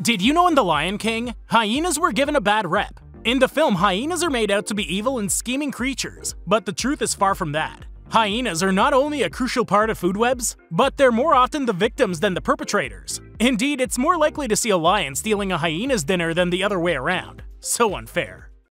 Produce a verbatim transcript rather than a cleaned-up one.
Did you know in The Lion King, hyenas were given a bad rep? In the film, hyenas are made out to be evil and scheming creatures, but the truth is far from that. Hyenas are not only a crucial part of food webs, but they're more often the victims than the perpetrators. Indeed, it's more likely to see a lion stealing a hyena's dinner than the other way around. So unfair.